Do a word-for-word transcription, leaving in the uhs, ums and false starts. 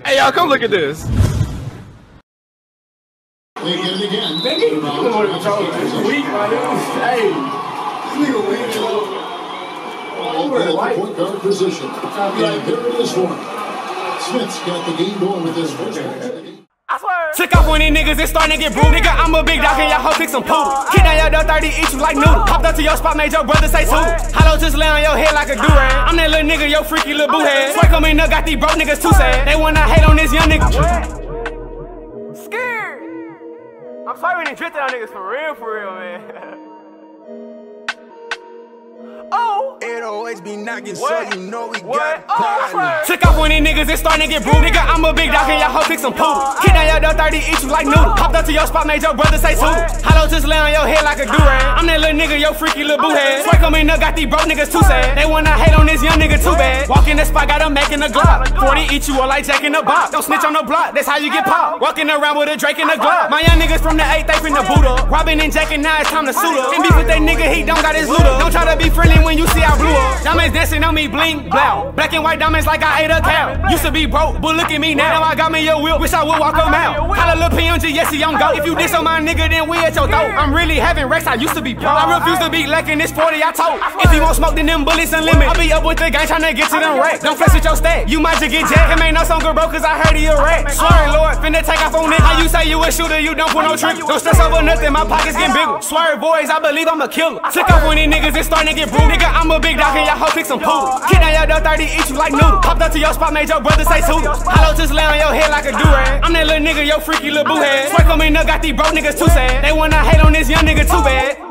Hey, y'all, come look at this. They get it again. Nigga, you want to control it. It's weak, my dude. Hey. This nigga weak. Over at the point guard position. And here it is for him. Smith's got the game going with his first one. Took off on these niggas, it's starting to get brutal. Nigga, I'm a big dog and y'all hoes pick some poodle. Kid down your door thirty, eat you like noodle. Popped up to your spot, made your brother say too. Hollow just lay on your head like a durag. I'm that little nigga, your freaky little boo head. Swear on me, no, got these broke niggas too sad. They wanna hate on this young nigga. Scared. I'm sorry when they drifted on niggas for real, for real, man. Oh, it always be knocking, so what? you know we What? got Oh, took off on these niggas, it's starting to get brutal. Nigga, I'm a big dog and y'all hoes pick some poodle. Kid down your door thirty, eat you like noodle. Popped up to your spot, made your brother say too. Hollow just lay on your head like a durag. I'm that little nigga, your freaky little boo head. Swear on me, no, got these broke niggas too sad. They wanna hate on this young nigga too bad. Walk in the spot, got them making a Glock. forty eat you all like Jack in the box. Don't snitch on the block, that's how you get popped. Walking around with a Drake in the Glock. My young niggas from the eighth, they finna boot up. Robbing and jacking, now it's time to suit up. And beef with that nigga, he don't got his loot up. Don't try to be friendly when you see I blew up. Diamonds dancing on me, bling, blow. Black and white diamonds like I ate a cow. Used to be broke, but look at me now. Now I got me a wheel, wish I would walk them out. Call a little P M G, yes, he on go. If you diss on my nigga, then we at your throat. I'm really having racks, I used to be pro. I refuse to be lacking this forty, I told. If you won't smoke, then them bullets unlimited. I'll be up with the gang tryna get to them racks. Don't flex with your stack, you might just get jacked. Him ain't no song good, bro, cause I heard he a rat. Swear, Lord, finna take off on it. How you say you a shooter, you don't put no trigger. Don't stress over nothing, my pockets getting bigger. Swear, boys, I believe I'm a killer. Took off on these niggas, it's starting to get brutal. Nigga, I'm a big dog and y'all hoes pick some poodle. Kid down your door thirty, eat you like noodle. Popped up to your spot, made your brother say too. Hollow just lay on your head like a durag. I'm that little nigga, your freaky little boo head. Swear on me, no, got these broke niggas too sad. They wanna hate on this young nigga too bad.